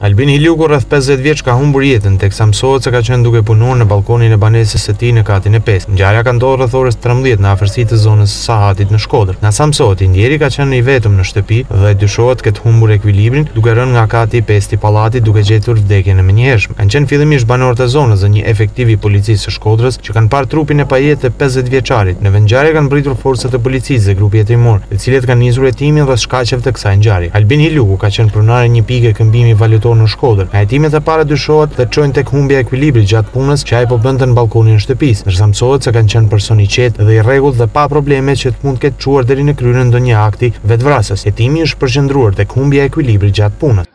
Albin Hiliuku rreth 50 vjeç ka humbur jetën, teksa mësohet se ka qenë duke punuar në balkonin e banesës së tij në katin e 5. Ngjarja ka ndodhur rreth orës 13 në afërsi të zonës së Sahatit në Shkodër. Nga sa mësohet, i ndjeri ka qenë i vetëm në shtëpi dhe dyshohet këtë humbur ekuilibrin duke rënë nga kati i 5 i pallatit duke gjetur vdekjen e menjëhershme. Kanë qenë fillimisht banorët e zonës dhe një efektiv i policisë së Shkodrës që kanë parë trupin e pajetë të 50 vjeçarit. Në vend ngjarje kanë mbritur forcat e policisë dhe grupi hetimor, të cilët kanë nisur hetimin rreth shkaqeve të kësaj ngjarje. Albin Hiliuku ka qenë pronar e një pike këmbimi valutor në Shkodër. Nga hetimet e para dyshohet dhe çojnë tek humbja e ekuilibrit gjatë punës që ai po bënte në balkonin e shtëpisë, ndërsa mësohet se kanë qenë person i qetë dhe i rregullt dhe pa probleme që mund të ketë çuar deri në kryerjen e ndonjë akti vetvrasës. Hetimi është përqendruar tek humbja e ekuilibrit gjatë punës.